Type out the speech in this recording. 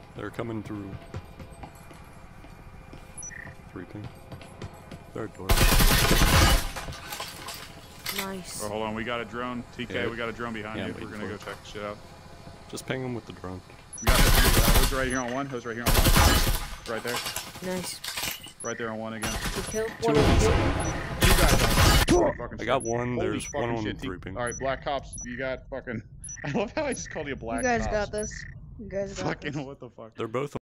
They're coming through. 3 ping. Third door. Nice. Oh, hold on, we got a drone. TK, Yeah. we got a drone behind Yeah, you. We're gonna go check the shit out. Just ping them with the drone. We got hose right here on one. Hose right here on one. Right there. Nice. Right there on one again. You killed Two one of of these. them. Two guys. I got one. Holy There's fucking one on shit, 3 ping. All right, Black Cops, you got fucking. I love how I just called you a Black You guys Cops. got this. You guys got this. Fucking what the fuck? They're both